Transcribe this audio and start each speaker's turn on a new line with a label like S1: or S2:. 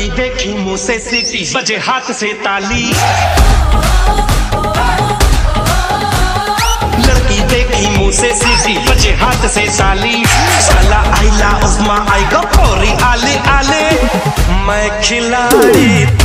S1: लड़की देखी मुंह से सीटी बजे हाथ से ताली। लड़की देखी मुंह से सीटी बजे हाथ से ताली। साला आइला उस्मा आई गो कोरी आले आले मैं खिलाड़ी।